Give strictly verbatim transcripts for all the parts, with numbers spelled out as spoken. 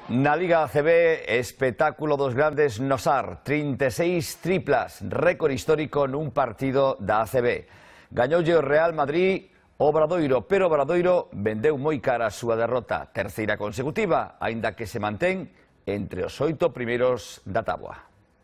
Na Liga A C B, espectáculo dos grandes no Sar, trinta e seis triplas, récord histórico nun partido da A C B. Gañoulle o Real Madrid o Obradoiro, pero o Obradoiro vendeu moi cara a súa derrota, terceira consecutiva, aínda que se mantén entre os oito primeiros da táboa.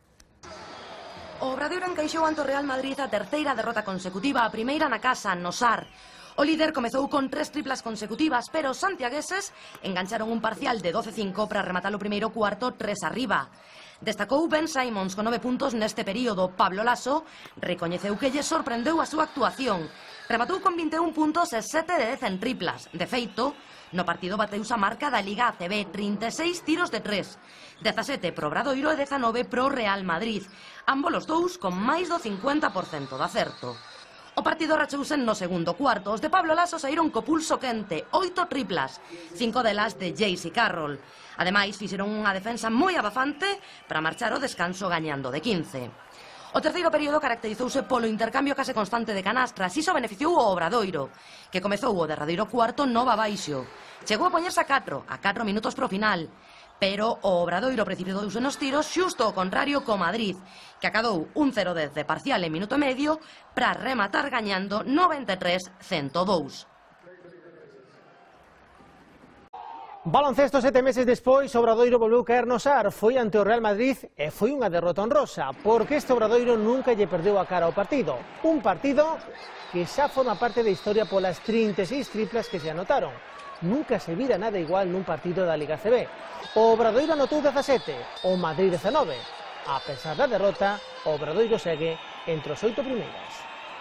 O Obradoiro encaixou ante o Real Madrid a terceira derrota consecutiva, a primeira na casa, no Sar. O líder comezou con tres triplas consecutivas, pero os santiagueses engancharon un parcial de doce cinco para rematar o primeiro cuarto tres arriba. Destacou Ben Simons con nove puntos neste período. Pablo Laso recoñeceu que lle sorprendeu a súa actuación. Rematou con vinte e un puntos e sete de dez en triplas. De feito, no partido bateuse a marca da Liga A C B, trinta e seis tiros de tres. dezasete pro Obradoiro e dezanove pro Real Madrid. Ambos os dous con máis do cincuenta por cento de acerto. O partido rachouse no segundo cuarto. Os de Pablo Laso saíron co pulso quente, oito triplas, cinco delas de Jaycee Carroll. Ademais, fixeron unha defensa moi abafante para marchar o descanso gañando de quince. O terceiro período caracterizouse polo intercambio case constante de canastras. Iso beneficiou o Obradoiro, que comezou o derradeiro cuarto nova baixo. Chegou a poñerse a catro, a catro minutos pro final. Pero o Obradoiro precipitouse nos tiros xusto ao contrario co Madrid, que acadou un cero dez de parcial en minuto e medio para rematar gañando noventa e tres a cento dous. Baloncesto sete meses despois, o Obradoiro volveu caer no Sar, foi ante o Real Madrid e foi unha derrota honrosa, porque este Obradoiro nunca lle perdeu a cara ao partido. Un partido que xa forma parte da historia polas trinta e seis triplas que se anotaron. Nunca se vira nada igual nun partido da Liga A C B. O Obradoiro anotou dezasete, o Madrid dezanove. A pesar da derrota, o Obradoiro segue entre os oito primeiros.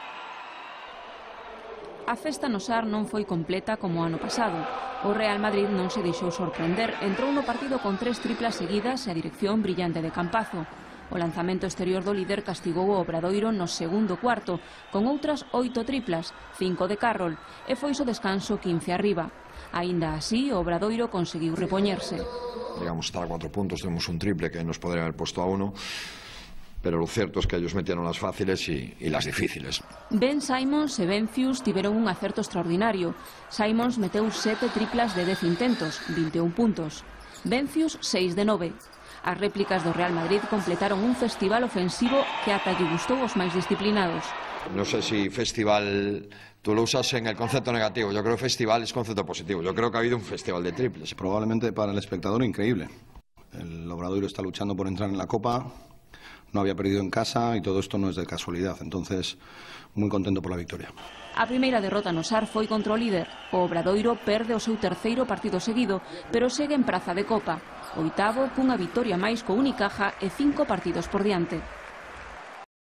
A festa no Sar non foi completa como o ano pasado. O Real Madrid non se deixou sorprender, entrou no partido con tres triplas seguidas e a dirección brillante de Campazo. O lanzamento exterior do líder castigou o Obradoiro no segundo cuarto, con outras oito triplas, cinco de Carroll, e foi o descanso quince arriba. Aínda así, o Obradoiro conseguiu repoñerse. Llegamos a estar a cuatro puntos, tenemos un triple que nos podría haber puesto a uno, pero lo cierto es que ellos metieron las fáciles y, y las difíciles. Ben Simons e Benfius tiveron un acerto extraordinario. Simons meteu sete triplas de dez intentos, vinte e un puntos. Benfius, seis de nove. As réplicas do Real Madrid completaron un festival ofensivo que ata lle gustou aos máis disciplinados. No sé si festival tú lo usas en el concepto negativo. Yo creo que festival es concepto positivo. Yo creo que ha habido un festival de triples. Probablemente para el espectador increíble. El Obradoiro está luchando por entrar en la Copa, no había perdido en casa y todo esto no es de casualidad. Entonces, muy contento por la victoria. A primeira derrota no Sar foi contra o líder. O Obradoiro perde o seu terceiro partido seguido, pero segue en praza de Copa. Oitavo cunha vitoria máis co Unicaja e cinco partidos por diante.